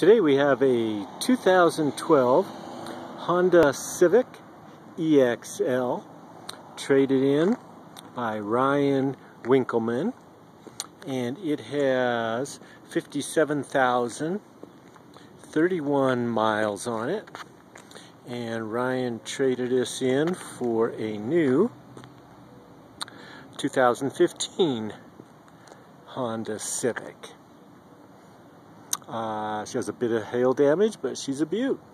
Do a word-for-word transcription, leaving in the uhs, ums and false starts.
Today we have a two thousand twelve Honda Civic E X L traded in by Ryan Winkleman, and it has fifty-seven thousand thirty-one miles on it, and Ryan traded this in for a new two thousand fifteen Honda Civic. Uh, she has a bit of hail damage, but she's a beaut.